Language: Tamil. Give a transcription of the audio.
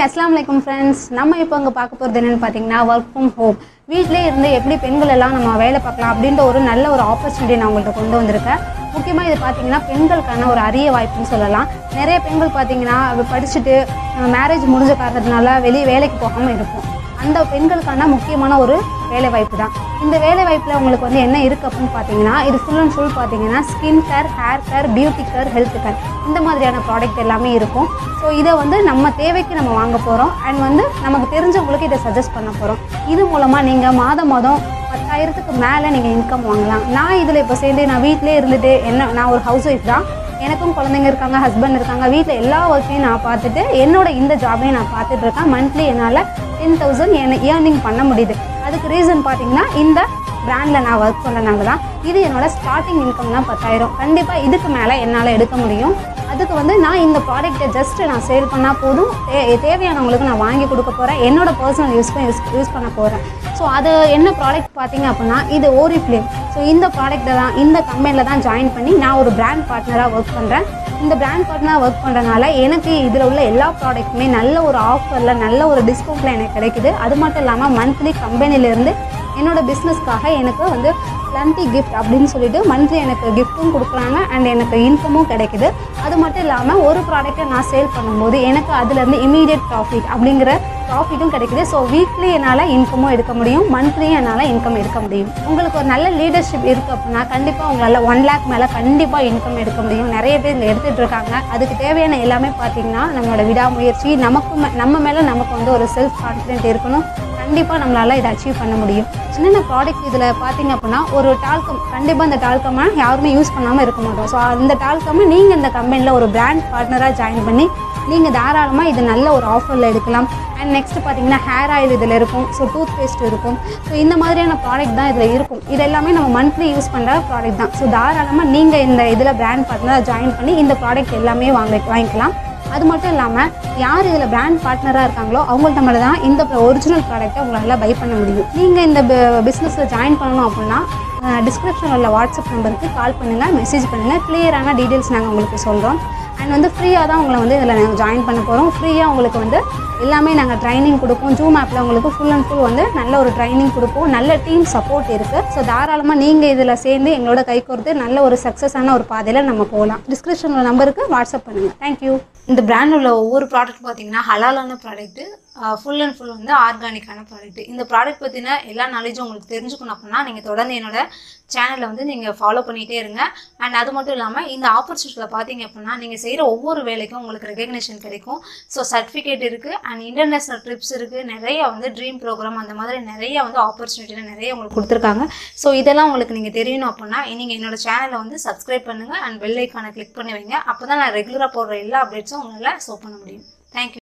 अस्सलाम वालेकुम फ्रेंड्स நம்ம இப்போ அங்க பார்க்க போறது என்னன்னு பாத்தீங்கன்னா வர்க் ஃப்ரம் ஹோம் வீட்லயே இருந்து எப்படி பெண்கள் எல்லாம் நம்ம வேலை பார்க்கலாம் அப்படின்ற ஒரு நல்ல ஒரு ஆப்பர்சூனிட்டி நான் உங்களுக்கு கொண்டு வந்திருக்கேன். முக்கியமா இது பாத்தீங்கன்னா பெண்களுக்கான ஒரு அரிய வாய்ப்புன்னு சொல்லலாம். நிறைய பெண்கள் பாத்தீங்கன்னா படிச்சிட்டு மேரேஜ் முடிஞ்ச காரணத்தினால வெளிய வேலைக்கு போகாம இருப்போம். அந்த பெண்களுக்கான முக்கியமான ஒரு வேலை வாய்ப்பு தான். இந்த வேலை வாய்ப்புல உங்களுக்கு வந்து என்ன இருக்கு அப்படின்னு பாத்தீங்கன்னா இது ஃபுல் அண்ட் ஃபுல் பாத்தீங்கன்னா skin care, hair care, beauty care, health care இந்த மாதிரியான ப்ராடக்ட் எல்லாமே இருக்கும். ஸோ இதை வந்து நம்ம தேவைக்கு நம்ம வாங்க போகிறோம் அண்ட் வந்து நமக்கு தெரிஞ்சவங்களுக்கு இதை சஜஸ்ட் பண்ண போகிறோம். இது மூலமாக நீங்கள் மாதம் 10,000க்கு மேலே நீங்கள் இன்கம் வாங்கலாம். நான் இதில் இப்போ சேர்ந்து நான் வீட்டிலே இருந்துட்டு நான் ஒரு ஹவுஸ் ஒய்ஃப் தான். எனக்கும் குழந்தைங்க இருக்காங்க, ஹஸ்பண்ட் இருக்காங்க. வீட்டில் எல்லா ஒர்க்கையும் நான் பார்த்துட்டு என்னோட இந்த ஜாபையும் நான் பார்த்துட்டு இருக்கேன். மந்த்லி என்னால் 10,000 ஏர்னிங் பண்ண முடியுது. அதுக்கு ரீசன் பார்த்தீங்கன்னா இந்த பிராண்டில் நான் ஒர்க் பண்ணுறதுனால தான். இது என்னோட ஸ்டார்டிங் இன்கம் தான் 10,000. கண்டிப்பாக இதுக்கு மேலே என்னால் எடுக்க முடியும். அதுக்கு வந்து நான் இந்த ப்ராடக்ட்டை ஜஸ்ட்டு நான் சேல் பண்ணால் போதும். தேவையானவங்களுக்கு நான் வாங்கி கொடுக்க போகிறேன். என்னோடய பர்சனல் யூஸ் பண்ண போகிறேன். ஸோ அது என்ன ப்ராடக்ட் பார்த்தீங்க அப்படின்னா இது ஓரிஃப்ளேம். ஸோ இந்த ப்ராடக்ட்டை தான் இந்த கம்பெனியில் தான் ஜாயின் பண்ணி நான் ஒரு பிராண்ட் பார்ட்னராக ஒர்க் பண்ணுறேன். இந்த பிராண்ட் பார்ட்னராக ஒர்க் பண்ணுறதுனால எனக்கு இதில் உள்ள எல்லா ப்ராடக்ட்டுமே நல்ல ஒரு ஆஃபரில் நல்ல ஒரு டிஸ்கவுண்ட்டில் எனக்கு கிடைக்குது. அது மட்டும் இல்லாமல் மந்த்லி கம்பெனிலேருந்து என்னோடய பிஸ்னஸ்க்காக எனக்கு வந்து பிளண்டி கிஃப்ட் அப்படின்னு சொல்லிட்டு மந்த்லி எனக்கு கிஃப்ட்டும் கொடுக்குறாங்க அண்ட் எனக்கு இன்கமும் கிடைக்குது. அது மட்டும் இல்லாமல் ஒரு ப்ராடக்ட்டை நான் சேல் பண்ணும்போது எனக்கு அதுலேருந்து இமீடியட் ப்ராஃபிட் அப்படிங்கிற ப்ராஃபிட்டும் கிடைக்குது. ஸோ வீக்லி என்னால் இன்கமும் எடுக்க முடியும், மந்த்லியும் என்னால் இன்கம் எடுக்க முடியும். உங்களுக்கு ஒரு நல்ல லீடர்ஷிப் இருக்குது அப்படின்னா கண்டிப்பாக உங்களால் 1 lakh மேலே கண்டிப்பாக இன்கம் எடுக்க முடியும். நிறைய பேர் இதில் எடுத்துகிட்டு இருக்காங்க. அதுக்கு தேவையான எல்லாமே பார்த்தீங்கன்னா நம்மளோட விடாமுயற்சி, நம்ம மேலே நமக்கு வந்து ஒரு செல்ஃப் கான்ஃபிடென்ட் இருக்கணும். கண்டிப்பாக நம்மளால் இதை அச்சீவ் பண்ண முடியும். என்னென்ன ப்ராடக்ட் இதில் பார்த்தீங்க அப்படின்னா ஒரு டால்கம், கண்டிப்பாக இந்த டால்கம்மை யாருமே யூஸ் பண்ணாமல் இருக்க மாட்டோம். ஸோ அந்த டால்கம்மை நீங்கள் இந்த கம்பெனியில் ஒரு பிராண்ட் பார்ட்னராக ஜாயின் பண்ணி நீங்கள் தாராளமாக இது நல்ல ஒரு ஆஃபரில் எடுக்கலாம். அண்ட் நெக்ஸ்ட்டு பார்த்தீங்கன்னா ஹேர் ஆயில் இதில் இருக்கும். ஸோ டூத் பேஸ்ட் இருக்கும். ஸோ இந்த மாதிரியான ப்ராடக்ட் தான் இதில் இருக்கும். இது எல்லாமே நம்ம மந்த்லி யூஸ் பண்ணுற ப்ராடக்ட் தான். ஸோ தாராளமாக நீங்கள் இந்த இதில் பிராண்ட் பார்ட்னராக ஜாயின் பண்ணி இந்த ப்ராடக்ட் எல்லாமே வாங்கிக்கலாம். அது மட்டும் இல்லாமல் யார் இதில் பிராண்ட் பார்ட்னராக இருக்காங்களோ அவங்கள்ட்ட மட்டும் தான் இந்த ஒரிஜினல் ப்ராடக்ட்டை உங்களால் பை பண்ண முடியும். நீங்கள் இந்த பிஸ்னஸில் ஜாயின் பண்ணணும் அப்படின்னா டிஸ்கிரிப்ஷனில் உள்ள வாட்ஸ்அப் நம்பருக்கு கால் பண்ணுங்கள், மெசேஜ் பண்ணுங்கள். கிளியரான டீட்டெயில்ஸ் நாங்கள் உங்களுக்கு சொல்கிறோம். அண்ட் வந்து ஃப்ரீயாக தான் உங்களை வந்து இதில் நாங்கள் ஜாயின் பண்ண போகிறோம். ஃப்ரீயாக உங்களுக்கு வந்து எல்லாமே நாங்கள் ட்ரைனிங் கொடுப்போம். ஜூம் ஆப்பில் உங்களுக்கு ஃபுல் அண்ட் ஃபுல் வந்து நல்ல ஒரு ட்ரைனிங் கொடுப்போம். நல்ல டீம் சப்போர்ட் இருக்குது. ஸோ தாராளமாக நீங்கள் இதில் சேர்ந்து எங்களோட கை கோர்த்து நல்ல ஒரு சக்ஸஸான ஒரு பாதையில் நம்ம போகலாம். டிஸ்கிரிப்ஷனில் நம்பருக்கு வாட்ஸ்அப் பண்ணுங்கள். தேங்க்யூ. இந்த பிராண்டில் உள்ள ஒவ்வொரு ப்ராடக்ட் பார்த்தீங்கன்னா ஹலாலான ப்ராடக்ட்டு, ஃபுல் அண்ட் ஃபுல் வந்து ஆர்கானிக்கான ப்ராடக்ட். இந்த ப்ராடக்ட் பற்றின எல்லா நாலேஜும் உங்களுக்கு தெரிஞ்சுக்கணும் அப்படின்னா நீங்கள் தொடர்ந்து என்னோட சேனலை வந்து நீங்கள் ஃபாலோ பண்ணிகிட்டே இருங்க. அண்ட் அது மட்டும் இல்லாமல் இந்த ஆப்பர்ச்சுனிட்டியில் பார்த்தீங்க அப்படின்னா நீங்கள் செய்கிற ஒவ்வொரு வேலைக்கும் உங்களுக்கு ரெகக்னேஷன் கிடைக்கும். ஸோ சர்டிஃபிகேட் இருக்குது அண்ட் இன்டர்நேஷ்னல் ட்ரிப்ஸ் இருக்குது. நிறைய வந்து ட்ரீம் ப்ரோக்ராம் அந்த மாதிரி நிறைய வந்து ஆப்பர்ச்சுனிட்டியில் நிறைய உங்களுக்கு கொடுத்துருக்காங்க. ஸோ இதெல்லாம் உங்களுக்கு நீங்கள் தெரியணும் அப்படின்னா நீங்கள் என்னோட சேனலை வந்து சப்ஸ்கிரைப் பண்ணுங்கள் அண்ட் பெல் ஐக்கானை கிளிக் பண்ணி வைங்க. அப்போ தான் நான் ரெகுலராக போடுற எல்லா அப்டேட்ஸும் உங்களால் ஷோ பண்ண முடியும். தேங்க்யூ.